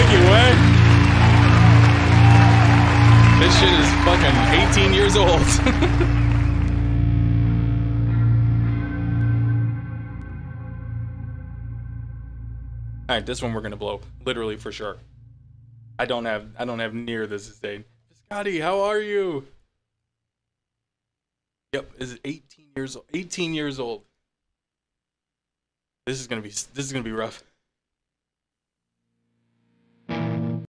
fucking way. This shit is fucking 18 years old. Alright, this one we're gonna blow. Literally for sure. I don't have near this estate. Scotty, how are you? Yep, this is 18 years old. 18 years old. This is gonna be rough.